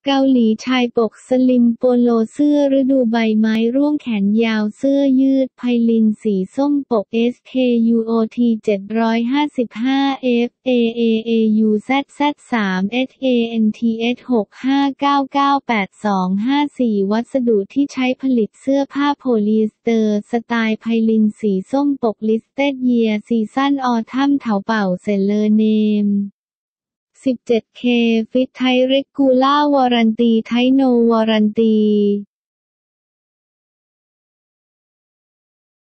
เกาหลีชายปกสลิมโปโลเสื้อฤดูใบไม้ร่วงแขนยาวเสื้อยืดไพลินสีส้มปก SKUOT 755 FAAAUZZ3 SANTS 659982554วัสดุที่ใช้ผลิตเสื้อผ้าโพลีสเตอร์สไตล์ไพลินสีส้มปก Listed Year Season Autumn เถาเป่าเซเลอร์เนม17K ฟิตไทยเรกูล่าวารันตีไทโนวารันตี